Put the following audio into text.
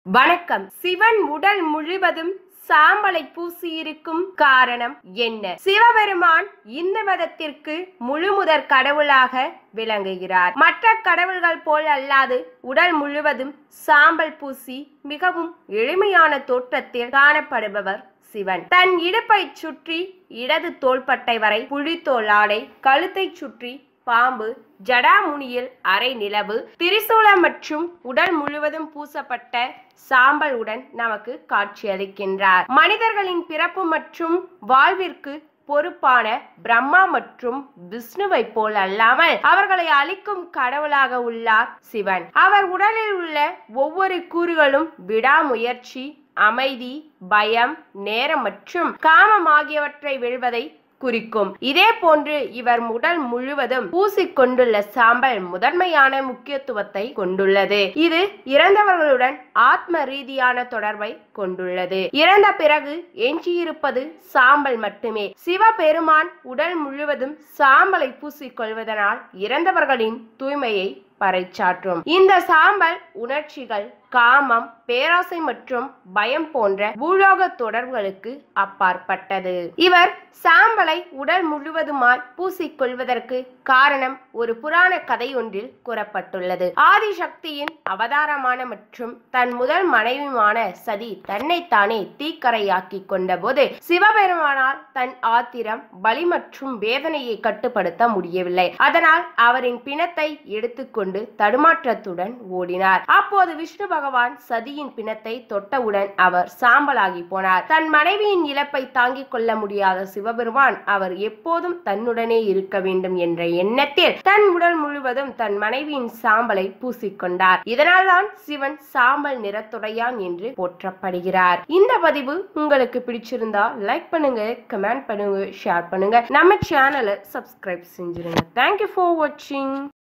வணக்கம். சிவன் உடல் முழுவதும் சாம்பலை பூசியிருக்கும் காரணம் என்ன? சிவபெருமான் இந்து மதத்திற்கு முழுமுதற் கடவுளாக விளங்குகிறார். மற்ற கடவுள்கள் போல் அல்லாது உடல் முழுவதும் சாம்பல் பூசி மிகவும் எளிமையான தோற்றத்தில் காணப்படுபவர் சிவன். தன் இடுப்பை சுற்றி இடது தோள்பட்டை வரை புலித்தோல் ஆடை, கழுத்தை சுற்றி பாம்பு, ஜடாமுனியில் அரை நிலவு, திரிசூலம் மற்றும் உடல் முழுவதும் பூசப்பட்ட சாம்பல் உடன் நமக்கு காட்சியளிக்கின்றார். மனிதர்களின் பிறப்பு மற்றும் வாழ்விற்கு பொறுப்பான பிரம்மா மற்றும் விஷ்ணுவை போல் அல்லாமல் அவர்களை அழிக்கும் கடவுளாக உள்ளார் சிவன். அவர் உடலில் உள்ள ஒவ்வொரு கூறுகளும் விடாமுயற்சி, அமைதி, பயம், நேரம் மற்றும் காமம் ஆகியவற்றை வெல்வதை குறிக்கும். இதே போன்று இவர் உடல் முழுவதும் பூசிக்கொண்டுள்ள சாம்பல் முதன்மையான முக்கியத்துவத்தை கொண்டுள்ளது. இது இறந்தவர்களுடன் ஆத்ம ரீதியான தொடர்பை கொண்டுள்ளது. இறந்த பிறகு எஞ்சியிருப்பது சாம்பல் மட்டுமே. சிவபெருமான் உடல் முழுவதும் சாம்பலை பூசிக்கொள்வதனால் இறந்தவர்களின் தூய்மையை பறைசாற்றும். இந்த சாம்பல் உணர்ச்சிகள், காமம், பேராசை மற்றும் பயம் போன்ற பூலோக தொடர்புகளுக்கு அப்பாற்பட்டது. இவர் சாம்பலை உடல் முழுவதுமாய் பூசிக்கொள்வதற்கு காரணம் ஒரு புராண கதை ஒன்றில் கூறப்பட்டுள்ளது. ஆதிசக்தியின் அவதாரமான மற்றும் தன் முதல் மனைவியான சதி தன்னைத்தானே தீக்கரையாக்கி கொண்ட போது சிவபெருமானால் தன் ஆத்திரம், பலி மற்றும் வேதனையை கட்டுப்படுத்த முடியவில்லை. அதனால் அவரின் பிணத்தை எடுத்துக்கொண்டு தடுமாற்றத்துடன் ஓடினார். அப்போது விஷ்ணு பகவான் சதியின் பிணத்தை தொட்டவுடன் அவர் சாம்பலாகி போனார். தன் மனைவியின் இழப்பை தாங்கிக் கொள்ள முடியாத சிவபெருமான் அவர் எப்போதும் தன்னுடனே இருக்க வேண்டும் என்ற எண்ணத்தில் தன் உடல் முழுவதும் தன் மனைவியின் சாம்பலை பூசிக்கொண்டார். இதனால் தான் சிவன் சாம்பல் நிறத்துடையான் என்று போற்றப்படுகிறார். இந்த பதிவு உங்களுக்கு பிடிச்சிருந்தா லைக் பண்ணுங்க, கமெண்ட் பண்ணுங்க, ஷேர் பண்ணுங்க, நம்ம சேனலை சப்ஸ்கிரைப் செஞ்சிருங்க. தேங்க்யூ ஃபார் வாட்சிங்.